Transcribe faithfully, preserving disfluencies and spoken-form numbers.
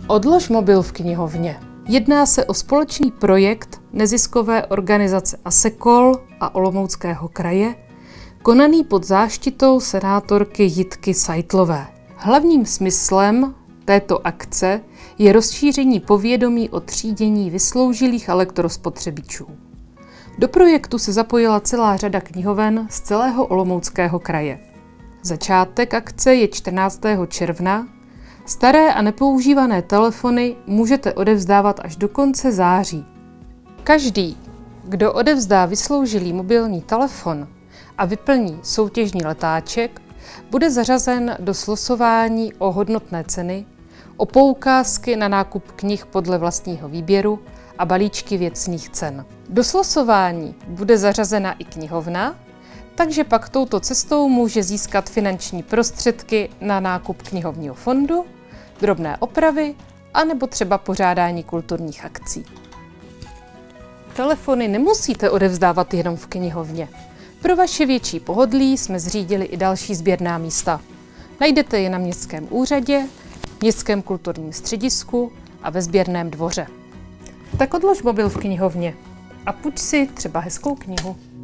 Odlož mobil v knihovně. Jedná se o společný projekt neziskové organizace ASEKOL a Olomouckého kraje, konaný pod záštitou senátorky Jitky Seitlové. Hlavním smyslem této akce je rozšíření povědomí o třídění vysloužilých elektrospotřebičů. Do projektu se zapojila celá řada knihoven z celého Olomouckého kraje. Začátek akce je čtrnáctého června. Staré a nepoužívané telefony můžete odevzdávat až do konce září. Každý, kdo odevzdá vysloužilý mobilní telefon a vyplní soutěžní letáček, bude zařazen do slosování o hodnotné ceny, o poukázky na nákup knih podle vlastního výběru a balíčky věcných cen. Do slosování bude zařazena i knihovna, takže pak touto cestou může získat finanční prostředky na nákup knihovního fondu, drobné opravy a nebo třeba pořádání kulturních akcí. Telefony nemusíte odevzdávat jenom v knihovně. Pro vaše větší pohodlí jsme zřídili i další sběrná místa. Najdete je na městském úřadě, městském kulturním středisku a ve sběrném dvoře. Tak odlož mobil v knihovně a půjč si třeba hezkou knihu.